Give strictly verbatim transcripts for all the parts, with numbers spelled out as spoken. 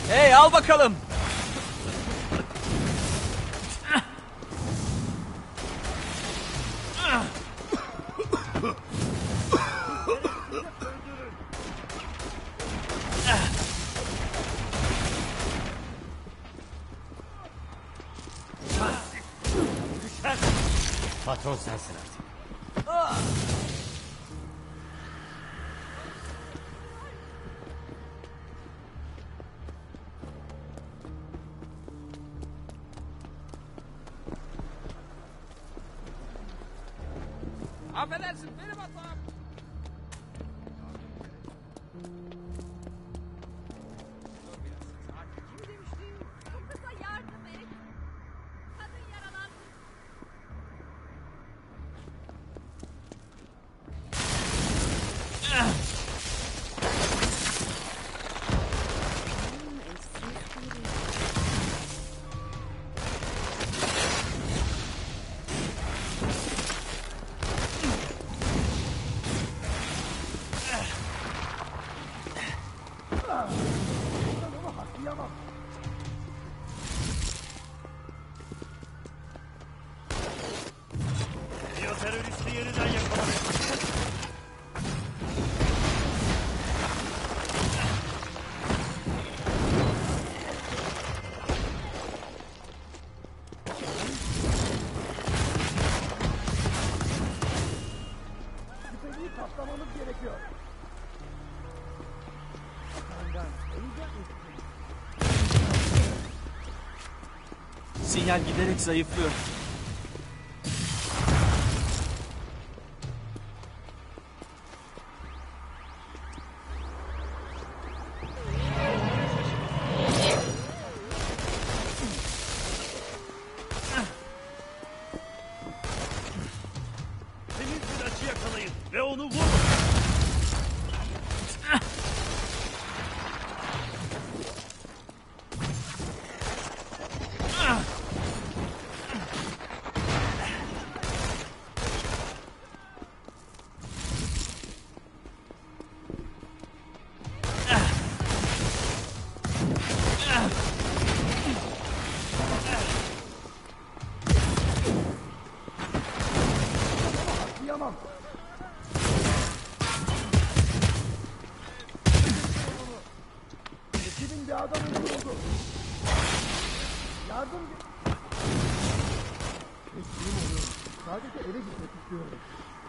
Hey, al bakalım. Patron sensin artık. Affedersin, benim hatam. Bu kıza yardım et. Kadın yaralandı. Biyoteröristi yeniden yakaladık. Şüpheliyi kaplamamız gerekiyor. Sinyal giderek zayıflıyor. Temiz bir açı yakalayın ve onu vurun. Yamam. Ekibin bir adam öldürüldü. Yardım... Teslim oluyorum. Sadece eve gitmek istiyorum.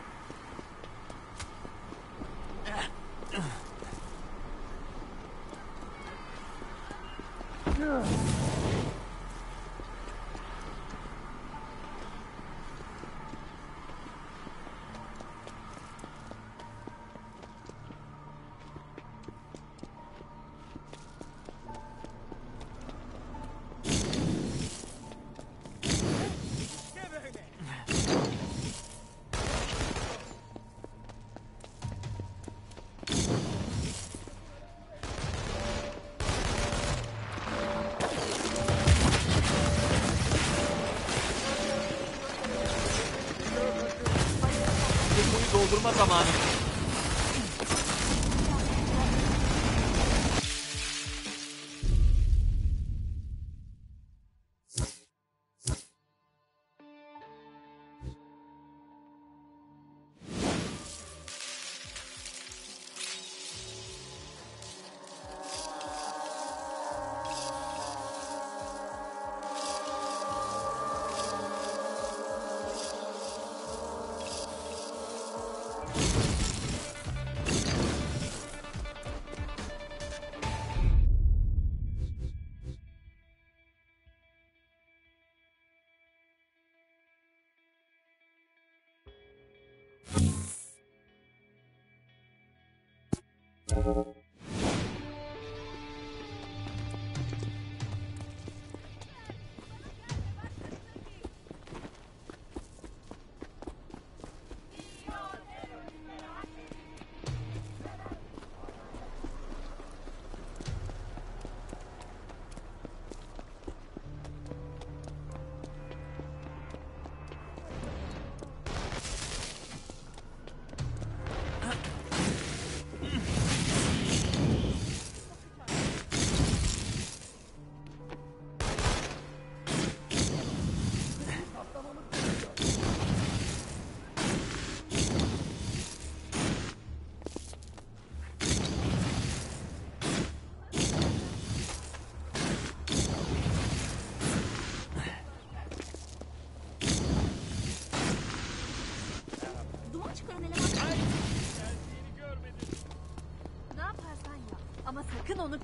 Depoyu doldurma zamanı.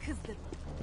kızdırma.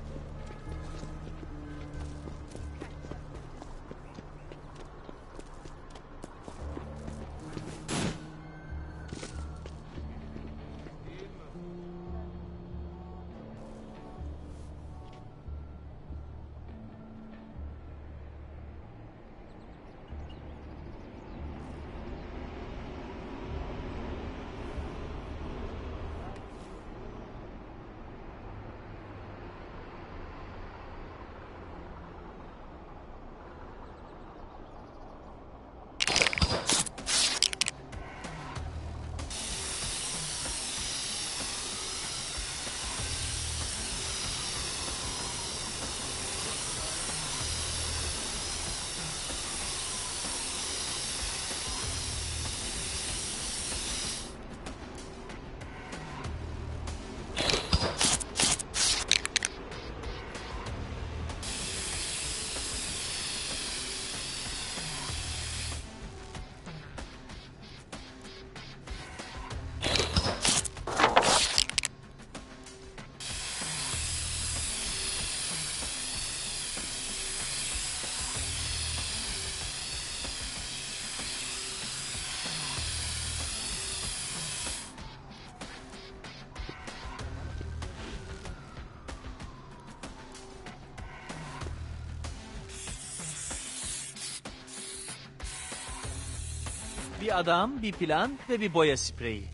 Bir adam, bir plan ve bir boya spreyi.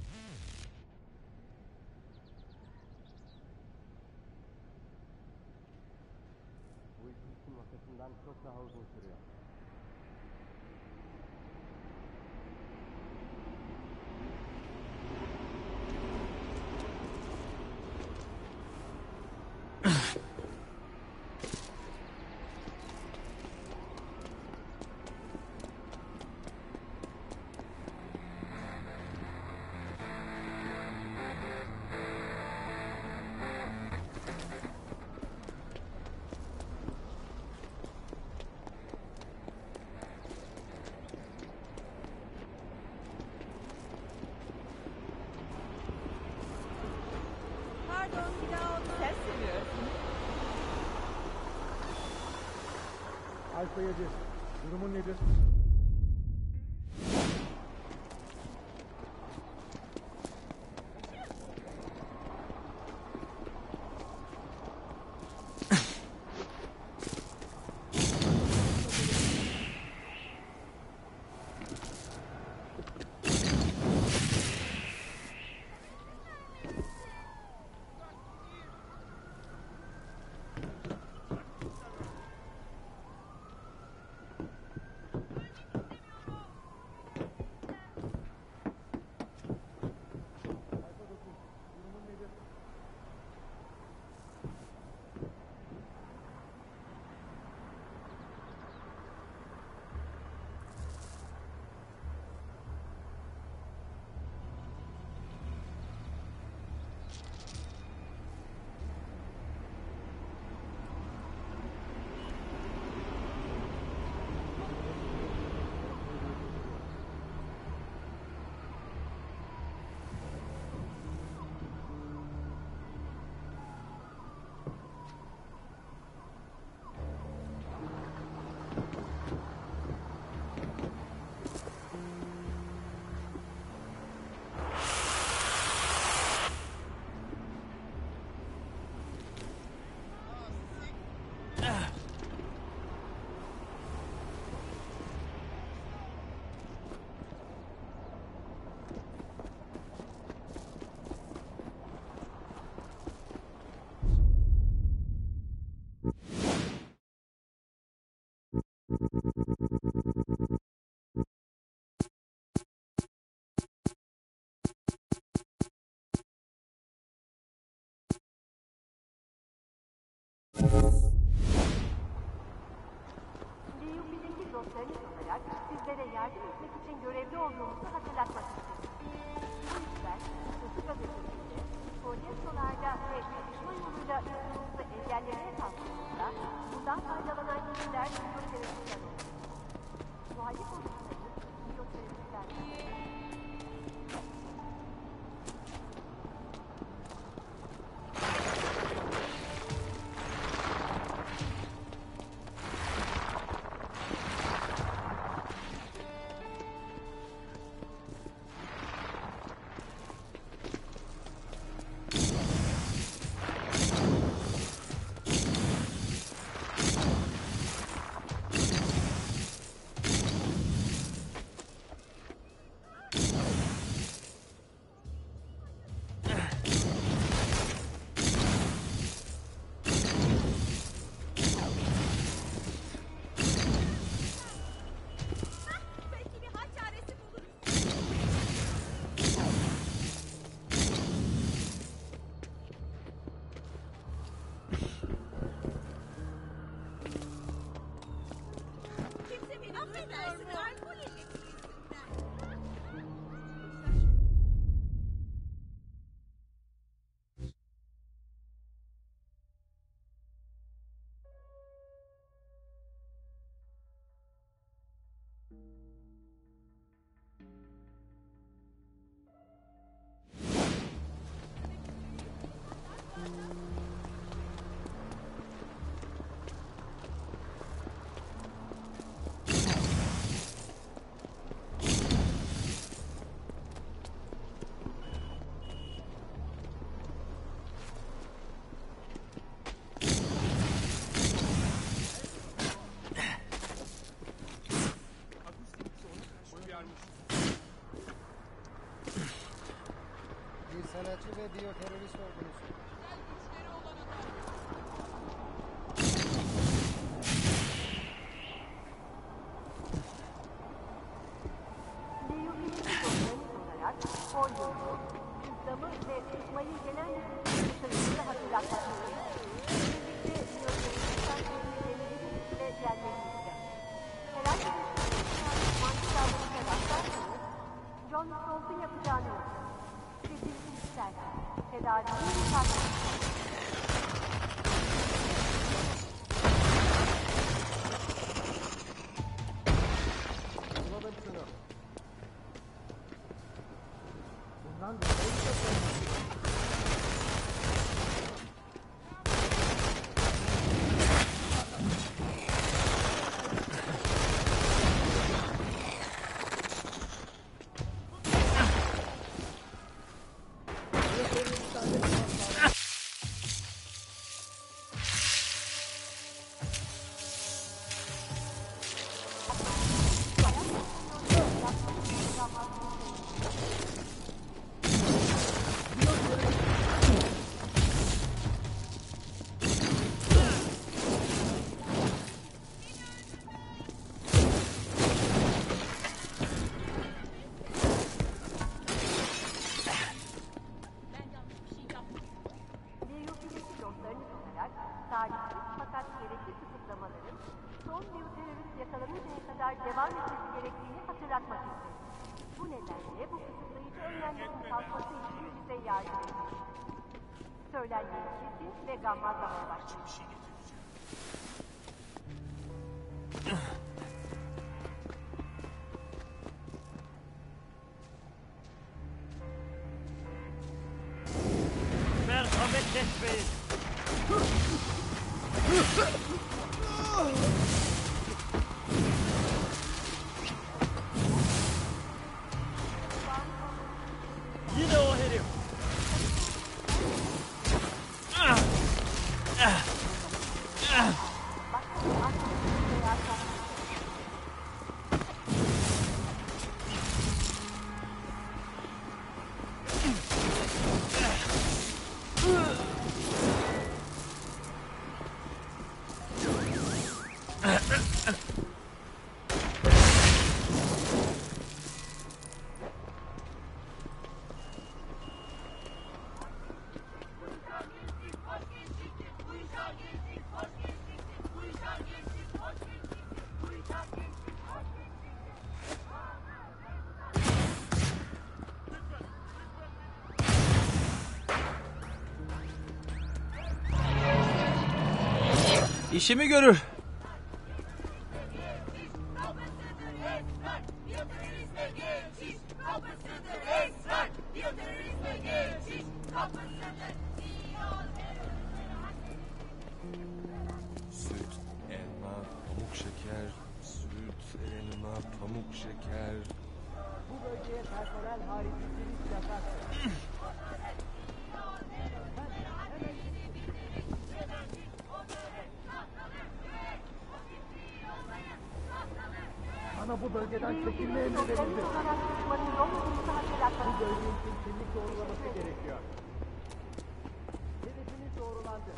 Bu iş bizim vaktinden çok daha uzun sürüyor. Pardon, bir daha onu sen seviyorsun. Alfa yedi. Durumun nedir? Liyupi'deki dostlarınız olarak sizlere yardım etmek için görevli olduğumuzu hatırlatmak istedim. Bu yüzden hızlı gazetesinde, polyasolarda ve çalışma yoluyla yolumuzu engellemeye kalktığımızda bundan faydalanan kişiler biyoterapistler olur. Muhalif olursanız biyoterapistler olur. affedersin alkol etkisi yüzünden. Bir sanatçı ve biyoterörist ordunuz. olarak folyonu, cüzdanı ve tutmayı genel sayısını hatırlatmak istedim. Birlikte biyoteröristler ve yerlerimizde. Herhangi bir mantık davranışa rastlarsanız, John Stoltz'un yapacağını yapın. Sesinizi yükseltin. Tedaviyi yükseltin. Bulalım şunu. Bundan dolayı çok önemli. Biyofildeki dostlarınız olarak talihsiz fakat gerekli kısıtlamaların son biyoterörist yakalanıncaya kadar devam etmesi gerektiğini hatırlatmak istedim. Bu nedenle bu kısıtlayıcı önlemlerin kalkması için bize yardım edin. Söylenmeyi kesin ve gammazlamaya başlayın. Merhamet etmeyin. Yine o herif. İşimi görür. Süt, elma, pamuk şeker, süt, elma, pamuk şeker. Bu bölgeye personel haricinde yasak. Bana bu bölgeden çekilme emri verildi. Dostlarınız olarak tutmanın yol yolunu hatırlatmak Bu istedim. bölgenin kesinlik doğrulaması gerekiyor. Hedefiniz doğrulandı.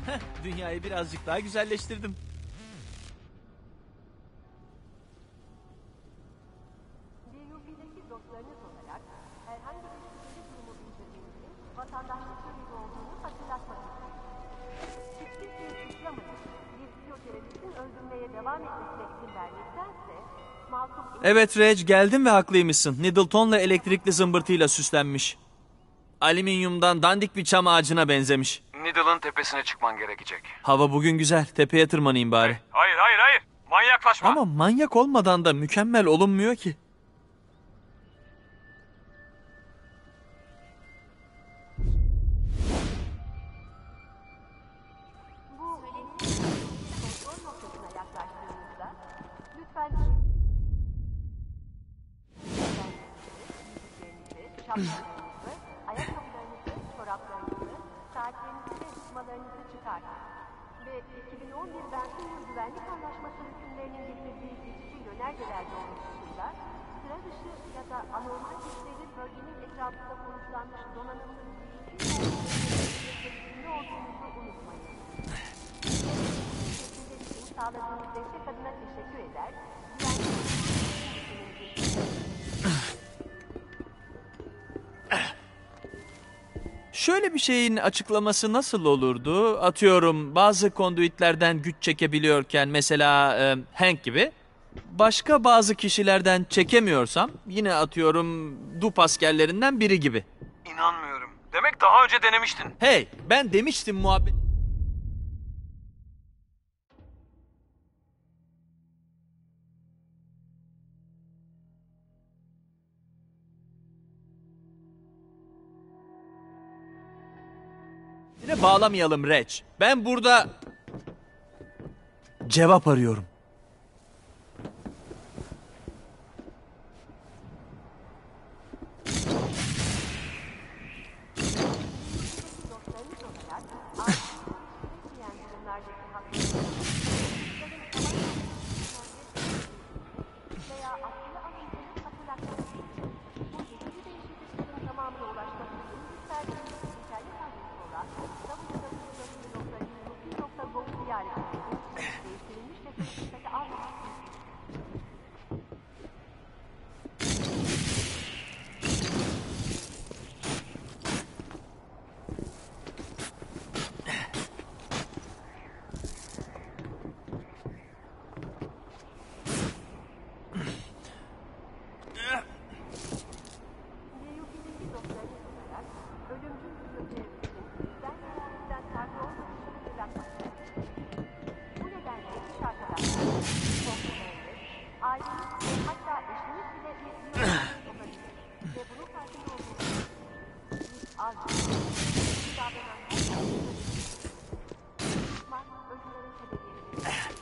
Dünyayı birazcık daha güzelleştirdim. D U P'deki dostlarınız olarak herhangi bir şüpheli durumu bildirdiğinizde vatandaşlık görevi olduğunu hatırlatmak istiyorum. Hiçbir şey suçlamayıp bir biyoteröristin öldürmeye devam etmesine izin vermektense masum... Evet Reg, geldin ve haklıymışsın. Needleton'la elektrikli zımbırtıyla süslenmiş. Alüminyumdan dandik bir çam ağacına benzemiş. Needle'ın tepesine çıkman gerekecek. Hava bugün güzel. Tepeye tırmanayım bari. Hayır hayır hayır. Manyaklaşma. Ama manyak olmadan da mükemmel olunmuyor ki. Bu kontrol noktasına yaklaştığınızda lütfen yüzüklerinizi, şapkalarınızı, ayakkabılarınızı, çoraplarınızı, saatlerinizi ve tutmalarınızı çıkartın. Ve iki bin on bir Vancouver Güvenlik Anlaşması hükümlerinin getirdiği geçici yönergeler doğrultusunda sıra dışı ya da anormal güçlerin bölgenin etrafında konuşlanmış donanımlı bir olduğunuzu unutmayın. Sağladığınız destek adına teşekkür eder. Şöyle bir şeyin açıklaması nasıl olurdu? Atıyorum bazı konduitlerden güç çekebiliyorken mesela e, Hank gibi. Başka bazı kişilerden çekemiyorsam yine atıyorum Dup askerlerinden biri gibi. İnanmıyorum. Demek daha önce denemiştin. Hey, ben demiştim muhabbet... Yine bağlamayalım Reg. Ben burada cevap arıyorum. dostlarınız olarak acil diyen durumlardaki haklarınızı veya askıya alındığını hatırlatmak istiyorum. Bu geçici değişikliklerin tamamına ulaşmak için isterseniz internet adresi olan double-u double-u double-u nokta u p nokta gov ziyaret edin. Değiştirilmiş ve sertifikatı almamak D U P'deki dostlarınız olarak ölümcül biyoteröristin bizden veya bizden farklı olmadığını hatırlatmak istedim. Bu nedenle iş arkadaşlarınız, komşularınız, aileniz ve hatta eşiniz bile bir biyoterörist olabilir. Ve bunun farkında olduğunuz biz az bir davranan her düşman ölümlerin sebebiyeti.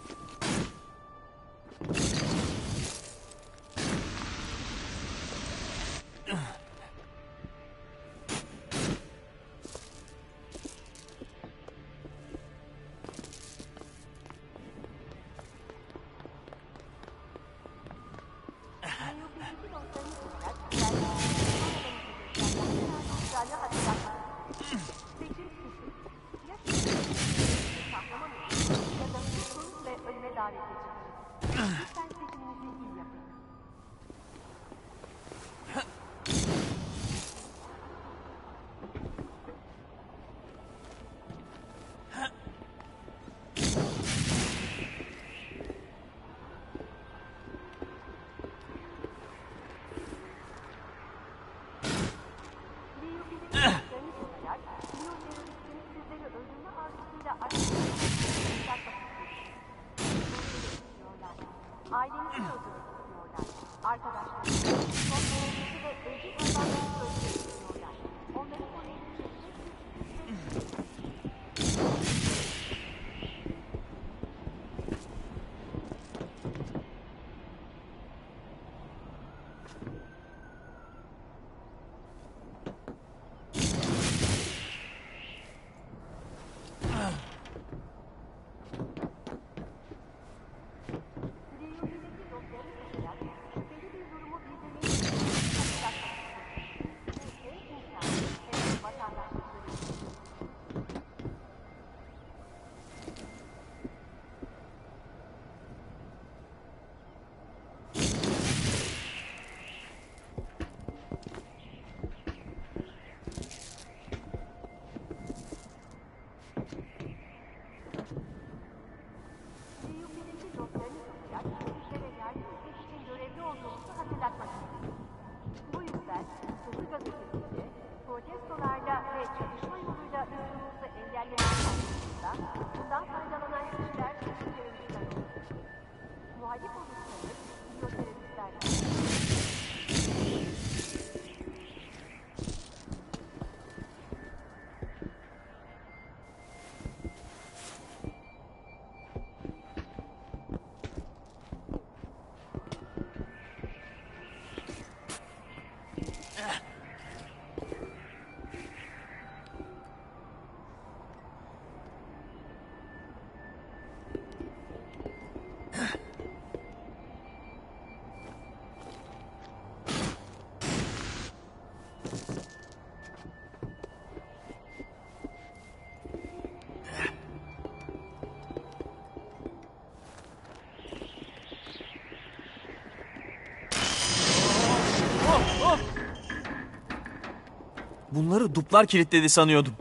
Ailenizi öldürmek istiyorlar. Arkadaşlarınızı, dostlarınızı ve evcil hayvanlarınızı öldürmek istiyorlar. Onları koruyabilecek Bunları duplar kilitledi sanıyordum.